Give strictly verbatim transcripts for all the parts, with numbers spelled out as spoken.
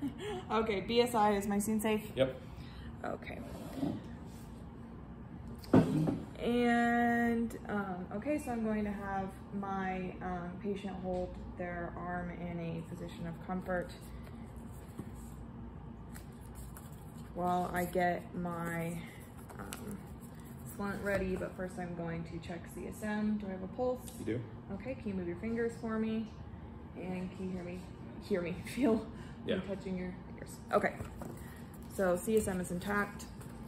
Okay, B S I, is my scene safe? Yep. Okay. And, um, okay, so I'm going to have my um, patient hold their arm in a position of comfort while I get my um, splint ready, but first I'm going to check C S M. Do I have a pulse? You do. Okay, can you move your fingers for me? And can you hear me? Hear me, feel Yeah. me touching your ears. Okay, so C S M is intact.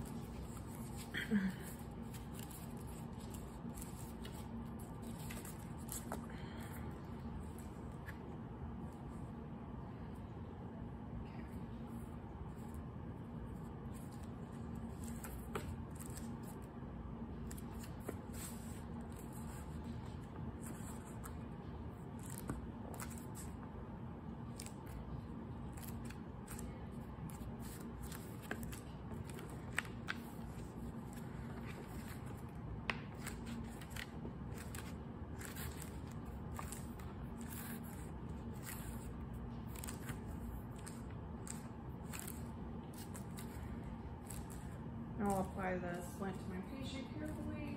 I'll apply the splint to my patient carefully.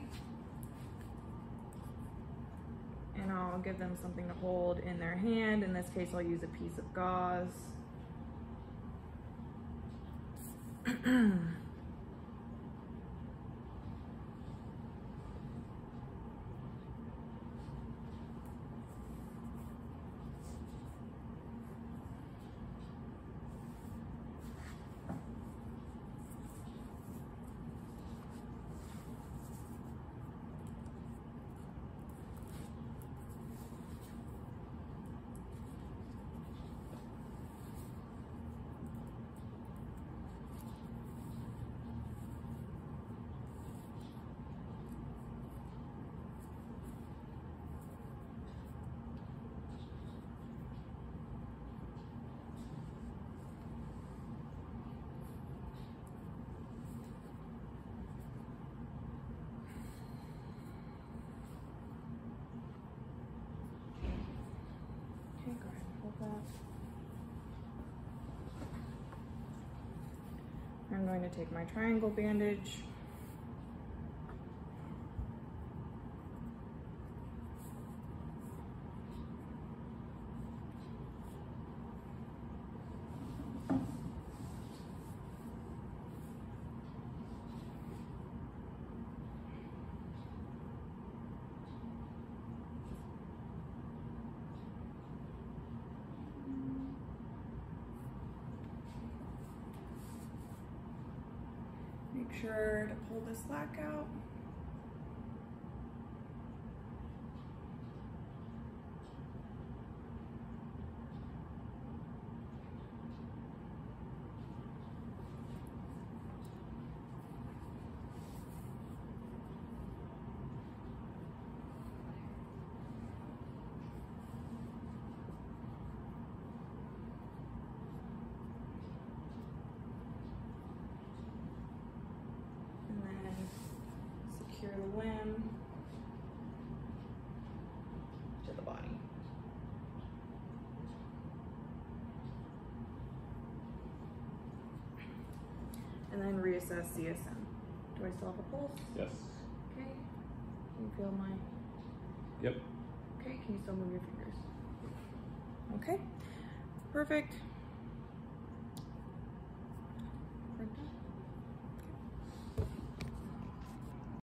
And I'll give them something to hold in their hand. In this case, I'll use a piece of gauze. Okay, go ahead and hold that. I'm going to take my triangle bandage. Make sure to pull the slack out. Secure the limb to the body. And then reassess C S M. Do I still have a pulse? Yes. Okay. Can you feel my... Yep. Okay, can you still move your fingers? Okay, perfect.